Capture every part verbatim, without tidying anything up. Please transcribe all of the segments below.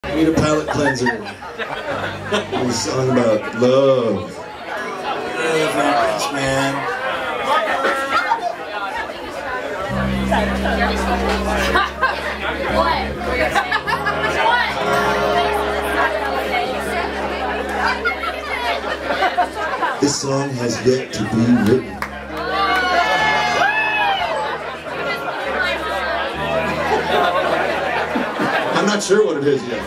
Need a palate cleanser. It's a song about love. Love happens, man. This song has yet to be written. I'm not sure what it is yet.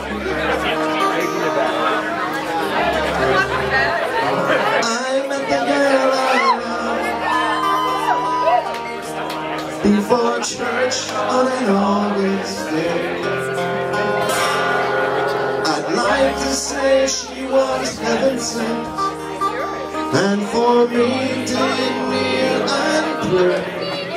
I met the girl I love before church on an August day. I'd like to say she was heaven sent, and for me did kneel and pray.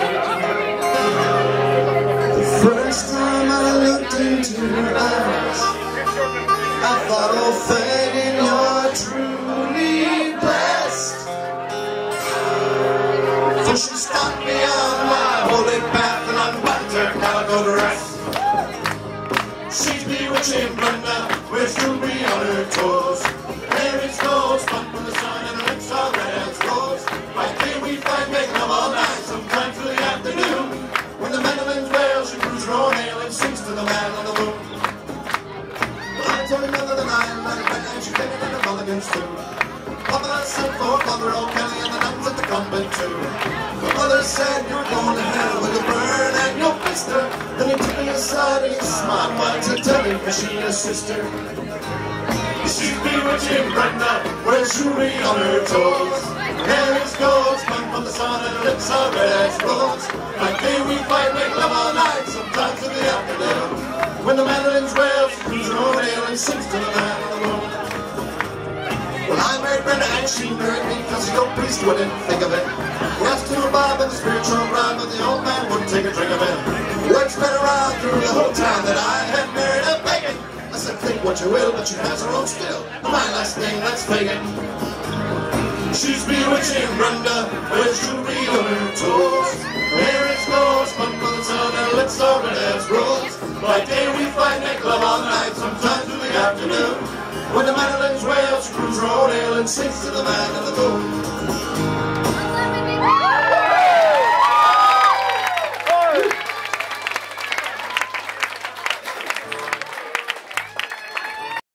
The first time I looked into her eyes, I thought, oh Fagin, you're truly blessed. For she stopped me on my holy path and unbuttoned her calico dress. She's bewitching Brenda with jewelry on her toes. There is gold spun from the sun and her lips are red as rose. By day we fight, make love all night, sometimes till the afternoon. When the mandolins wail, she brews her own ale and sings to the man on the moon. Well, I told her none of the nine, like that, and she came in the mulligans too. Papa sent for Father O'Kelly and the nuns at the convent too. My mother said, you're going to hell with a burn and your blister. Then he took me aside and he smiled, why to tell me, is she a sister? She's bewitching Brenda with jewelry on her toes. Hair is gold, spun from the sun and her lips are red as rose. By day we fight, make love all night, sometimes in the afternoon. When the mandolins wail, she brews her own ale and sings to the man on the moon. Well, I married Brenda and she married me, cause the old priest wouldn't think of it. We asked to revive in the spiritual ground, but the old man wouldn't take a drink of it. Word spread around through the whole town that I had married a pagan. I said, think what you will, but she has her own still. My last name, that's Fagin. She's bewitching Brenda with jewelry on her toes. Her hair is gold, spun from the sun, and her lips are red as rose. By day we fight, make love all night, sometimes in the afternoon. When the mandolins wail, she brews her own ale and sings to the man on the moon.